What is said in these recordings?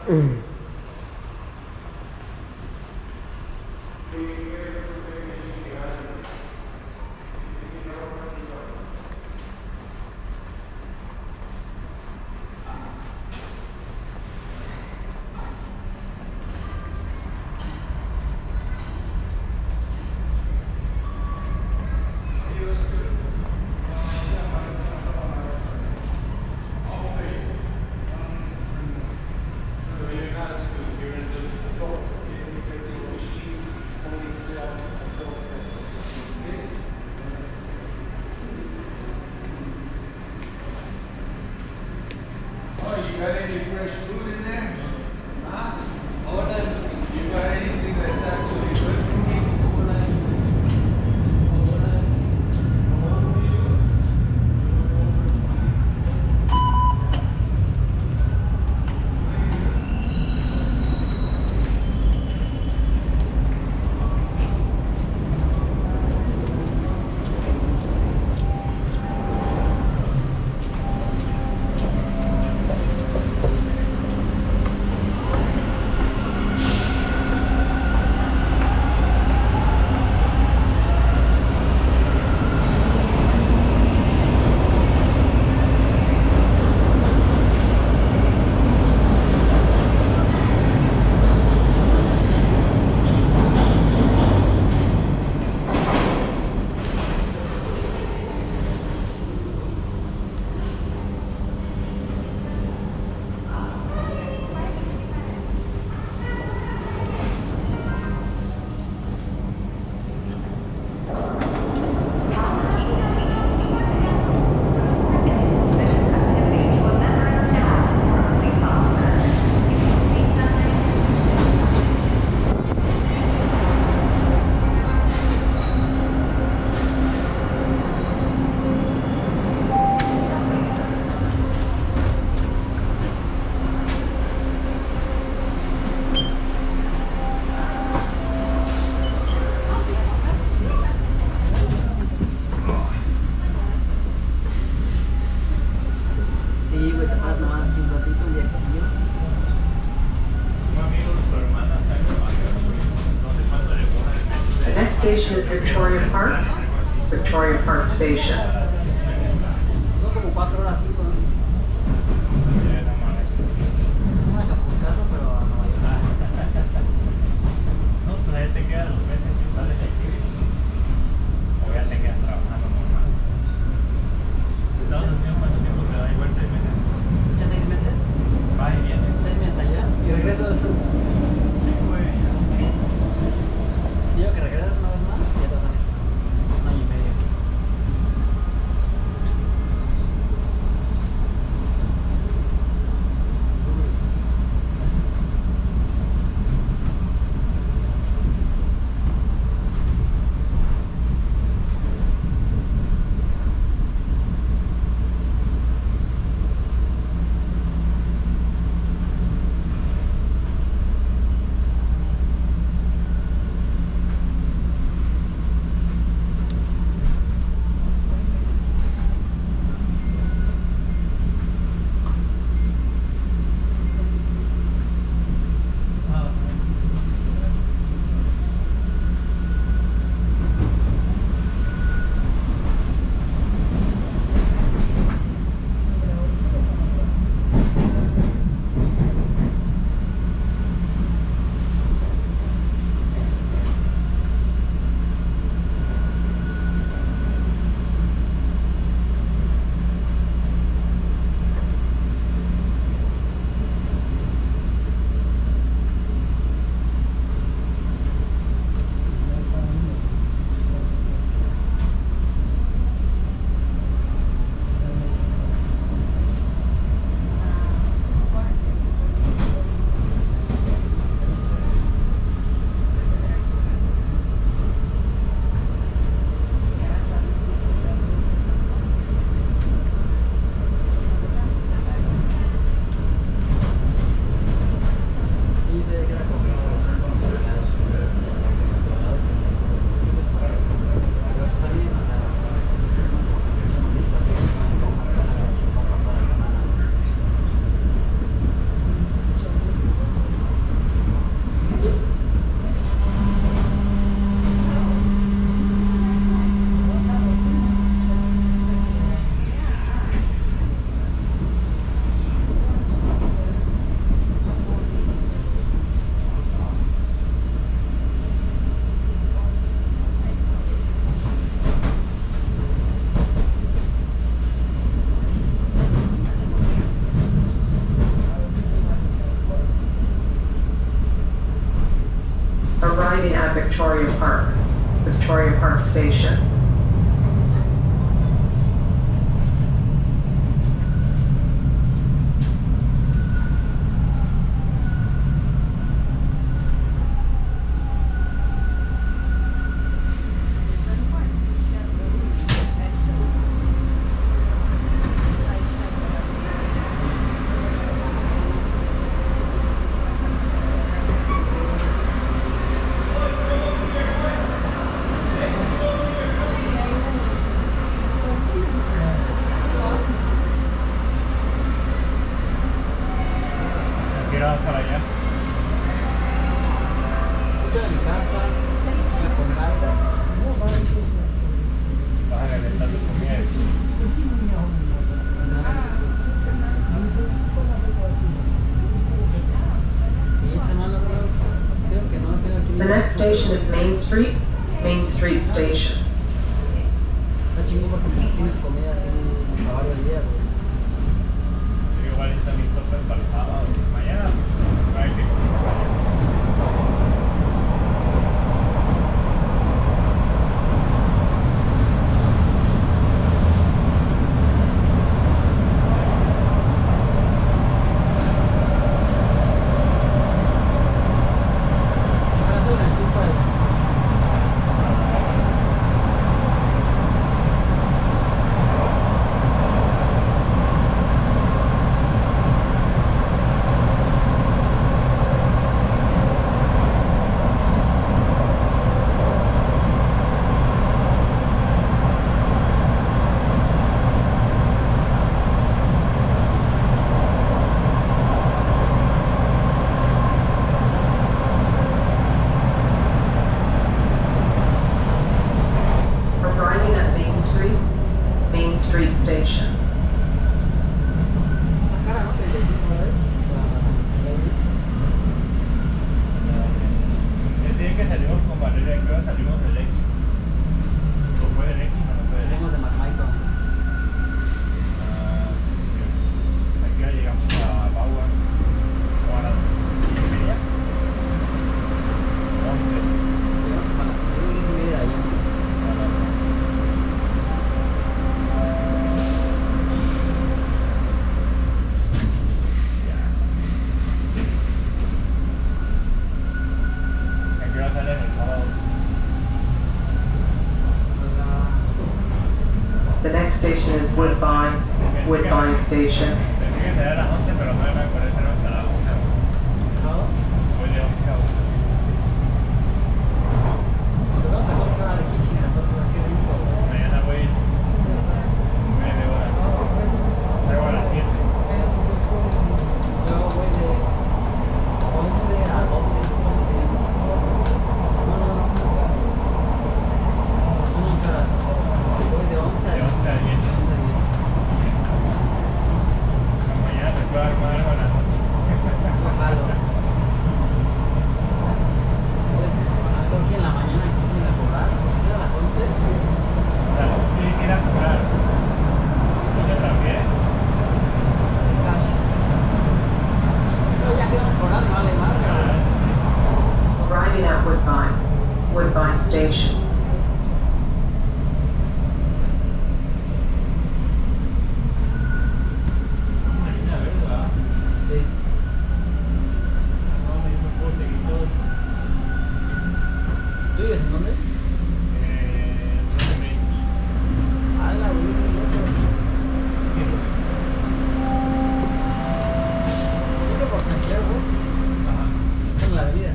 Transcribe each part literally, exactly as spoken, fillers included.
Station is Victoria Park, Victoria Park Station. Park Station. Para allá. En mi casa, la comida. Vas a calentar tu comida. The next station is Main Street, Main Street Station. Está chingo porque tienes comida así para varios días. Igual está mi tope para el sábado. Mañana hay que Street Station. Ese día que salimos con Valeria, creo que salimos del X. ¿O fue del X o no fue del X? Salimos de McMichael. Ah, aquí ya llegamos a Bagua. ¿O a las diez y media? once. Llegamos a las diez y media de allá. A las The next station is Woodbine, Woodbine Station. Pensé que sería a las once, pero no me acuerdo si era hasta las once. ¿Sábado? Voy de once a una. Tengo catorce horas de kitchen, catorce horas, qué rico. Mañana voy nueve horas. Salgo a las siete. Yo voy de once a doce. No, no, no. Son once horas. Voy de once a De once a diez. Mañana se puede armar algo en la noche. No jalo. Pues, tengo que en la mañana aquí me a cobrar, porque es a las once. O sea, tienes que ir a cobrar. ¿Dónde también? Cash. Pero ya si vas a cobrar, me vale madre. Arriving at Woodbine, Woodbine Station. Sí. No, yo me puedo seguir todo. ¿Tú vives en dónde? Eh, no sé, me... Ah, la güey, qué loco. Yo por San Clervo, Ajá. en la avenida.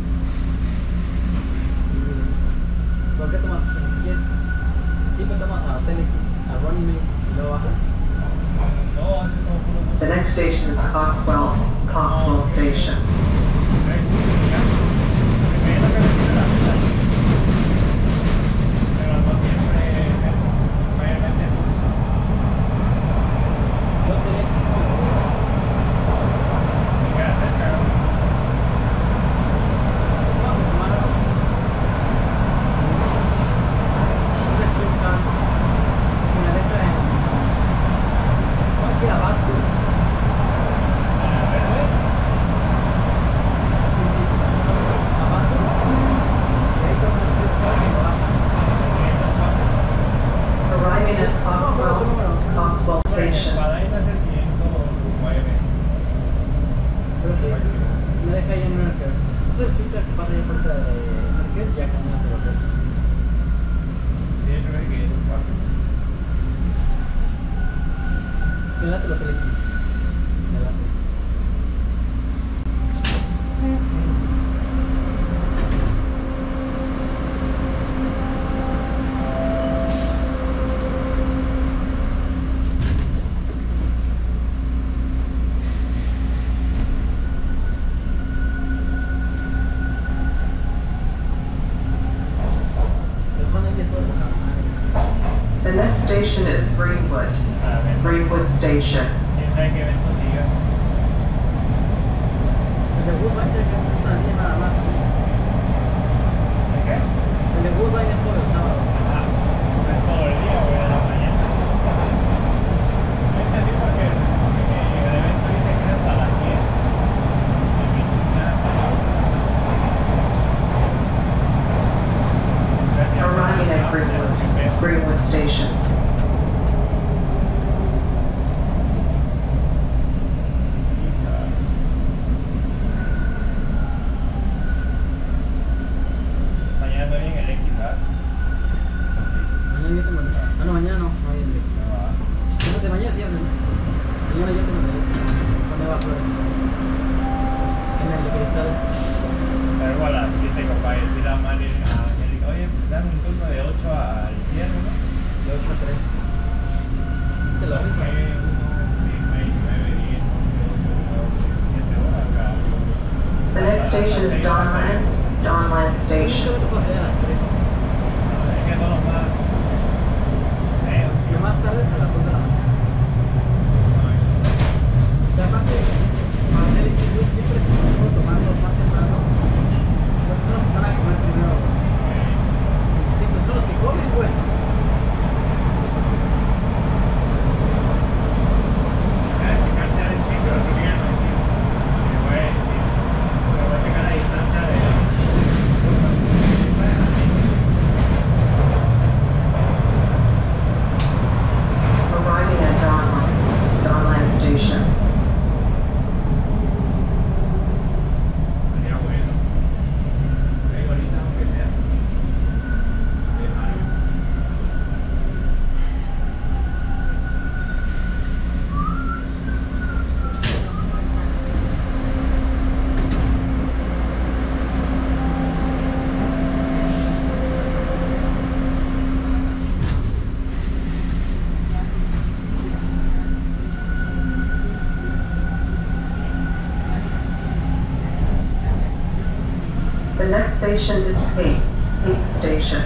¿Por qué tomas? Si quieres, siempre tomas a Hotel X, a Running Mate y luego bajas. No, antes no puedo. The next station is Coxwell, Coxwell Station. Pero no siempre, mayormente no. Yo Hotel X, como Me queda cerca, ¿no? vamos a tomar un street car que me deja en cualquier abajo. A la verde. at Coxwell, Coxwell Station. Espadaina es el quinientos nueve. Pero sí, me deja ahí en Merkel. Entonces explica que pasa ahí fuera de Merkel, ya caminas el hotel. Tiene nueve que es un cuatro. Quédate el hotel X. Adelante. The next station is Greenwood, Ah, ven. Greenwood Station. ¿Quién sabe qué evento siga? El de Woodbine es una línea nada más. ¿De qué? El de Woodbine es solo el sábado. Ajá. ¿No es todo el día o es de la mañana? No entendí por qué. Porque el evento dice que es hasta las diez. El meeting es hasta la una. Arriving at Greenwood, Greenwood Station. Mañana no viene el X, ¿verdad? Mañana yo tengo el... Ah, no, mañana no, no hay el X. No va. Fíjate, mañana es viernes, ¿no? Mañana yo tengo el X. Con Eva Flores. En el de cristal. Pero igual a las siete, compadre, decir a Mari, a Angélica, oye, pues dame un turno de ocho al cierre, ¿no? De ocho a tres. Sí te lo Ok, rico. uno, seis, nueve, diez, once, doce, siete horas acá. The next station is Donlan, Donlan Yo Station. creo que puedo salir a las tres. Es que son los más feos, Lo tío. más tarde es a las dos de la mañana. No, Y aparte, para hacer el equipo siempre se puedo tomarlos más temprano. Porque son los que van a comer primero. Siempre son los que comen, güey. ya checarse al chico, pero creo que ya no existe. Le voy a decir, pero voy a checar la distancia de... Arriving at Donlan, Donlan Station. Sería bueno. Seis horitas aunque sea. Es algo. The next station is Peak, Peak Station.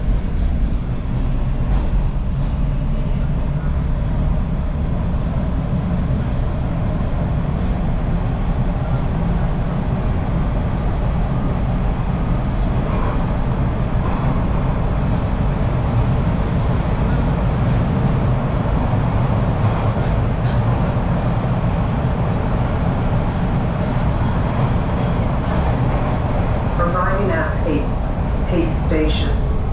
Arriving at Peak, Peak Station.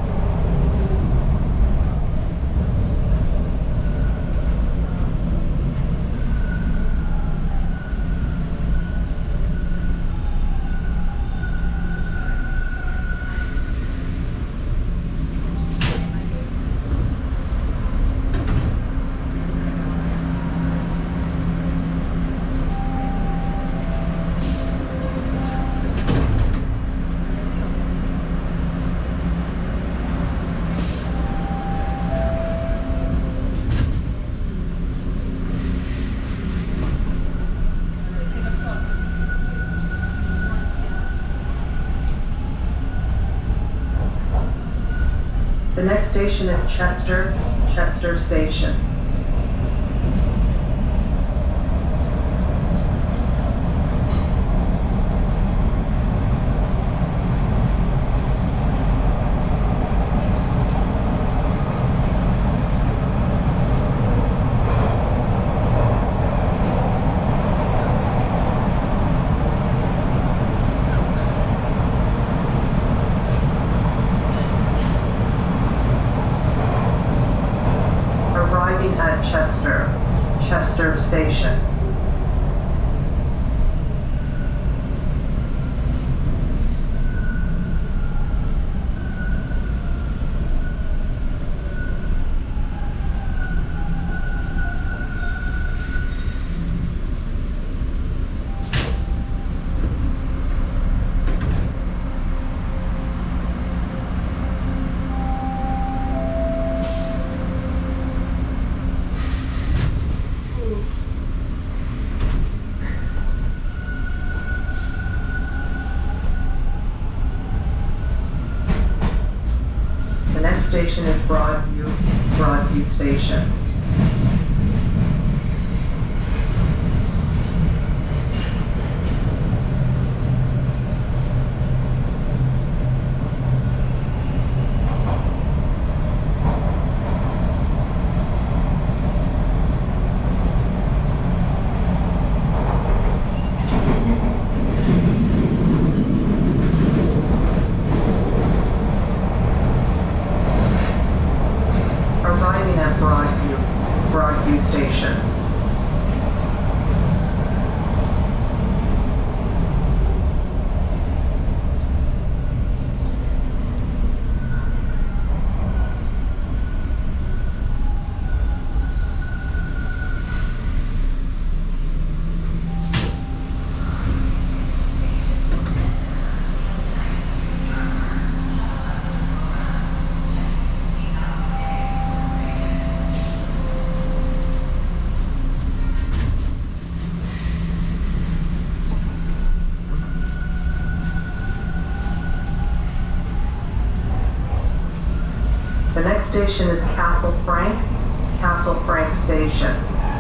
The next station is Chester, Chester Station. Arriving at Chester, Chester Station. Station is Broadview, Broadview Station. Arriving at Broadview, Broadview Station. The next station is Castle Frank, Castle Frank Station.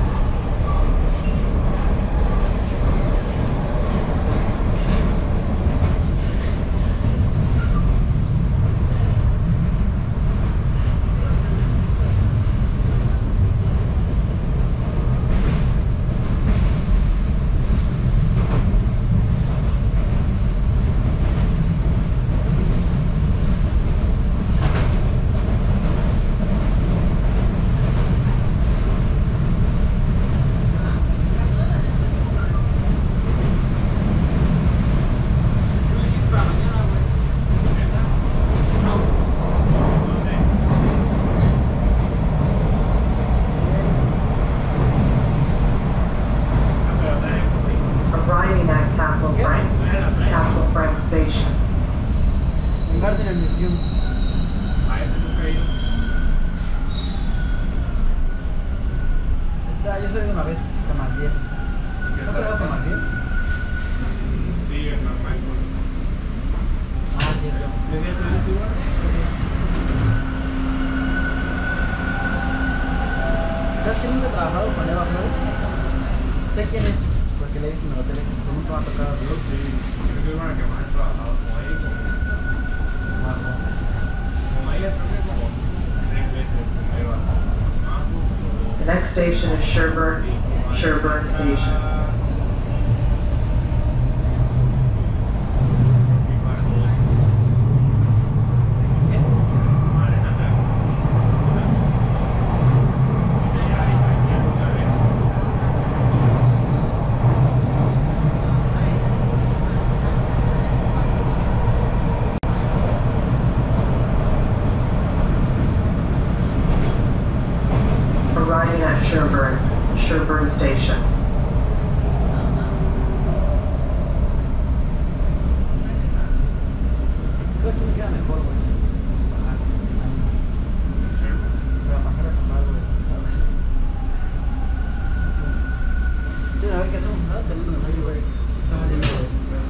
Arriving at Castle Frank, Castle Frank Station. Lugar de la misión. A ese nunca he ido. Está, yo soy de una vez, Camaldiel. ¿Qué ¿No has tal? estado Camaldiel? Sí, en la Maxwell. Ah, sí, yo. ¿Desde el último? ¿Sabes que nunca he trabajado con Eva Flores? Sé quién es, porque le he visto en el hotel X, pero nunca me ha tocado. Yo sí, creo que es una que más he trabajado como ahí, como, como ahí creo que como tres veces con Eva. Más o The next station is Sherburne, Sherburne Station. Arriving at Sherburne, Sherburne Station. Creo que me queda mejor, güey. Bajar. Voy a pasar a tomar, güey. Sí, a ver qué hacemos, ¿verdad? Tenemos un ensayo, güey. Está valiendo, güey.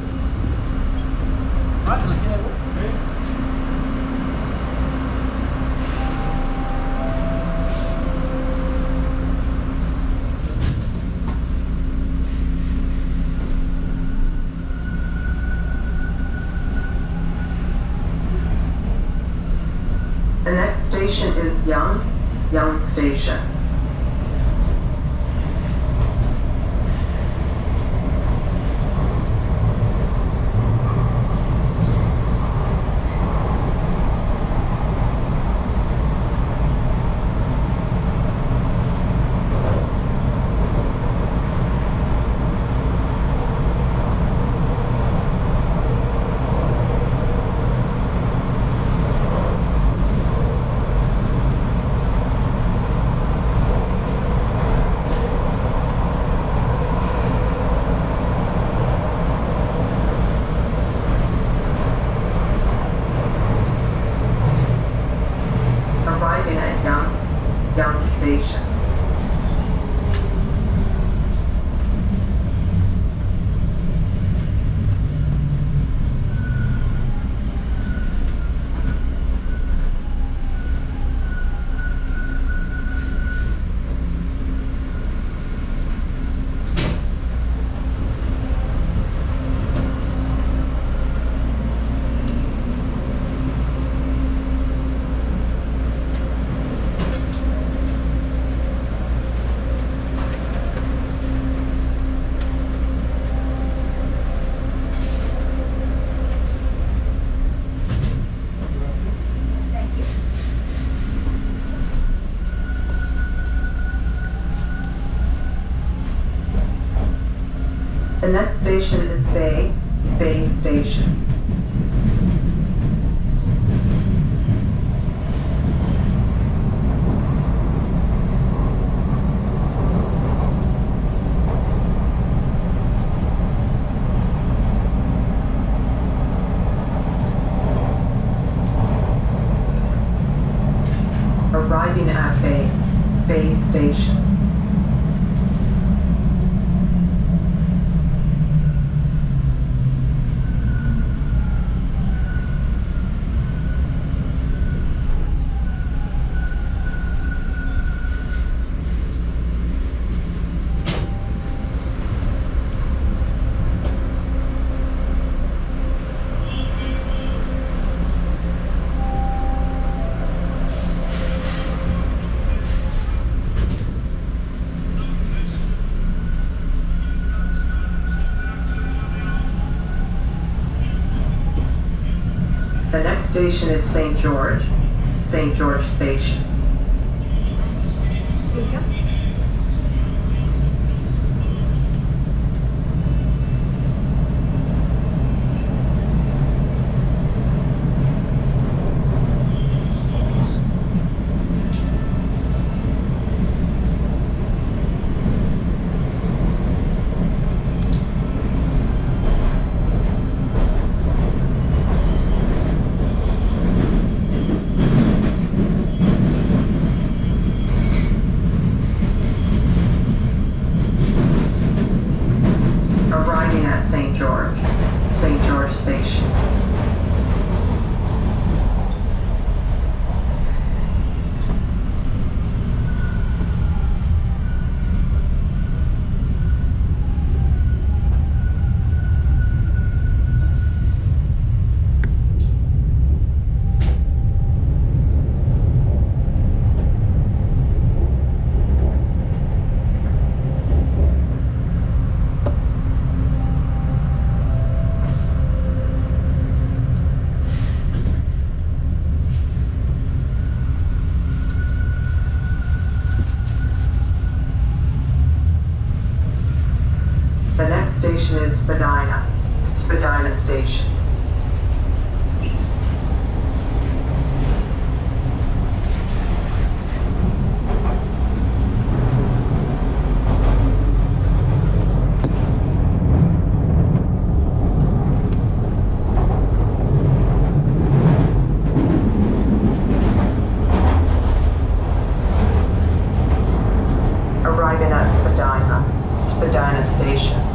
Ah, ¿te nos queda, güey? The next station is Young, Young Station. Spadina Station. The next station is Bay, Bay Station. Arriving at Bay, Bay Station. The next station is Saint George, Saint George Station. Arriving at Saint George, Saint George Station. The next station is Spadina, Spadina Station. Arriving at Spadina, Spadina Station.